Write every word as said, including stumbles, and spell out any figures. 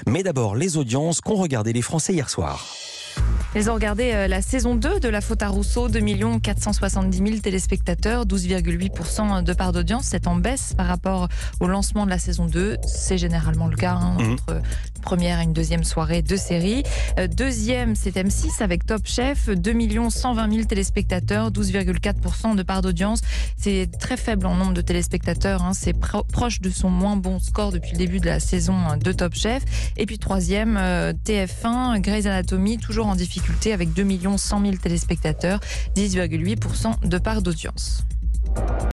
Mais d'abord, les audiences qu'ont regardé les Français hier soir. Ils ont regardé euh, la saison deux de La Faute à Rousseau, deux millions quatre cent soixante-dix mille téléspectateurs, douze virgule huit pour cent de part d'audience. C'est en baisse par rapport au lancement de la saison deux. C'est généralement le cas hein, Mmh. entre une première et une deuxième soirée de série. Euh, deuxième, c'est M six avec Top Chef, deux millions cent vingt mille téléspectateurs, douze virgule quatre pour cent de part d'audience. C'est très faible en nombre de téléspectateurs. Hein. C'est pro- proche de son moins bon score depuis le début de la saison de Top Chef. Et puis troisième, euh, T F un, Grey's Anatomy, toujours en difficulté avec deux millions cent mille téléspectateurs, dix virgule huit pour cent de part d'audience.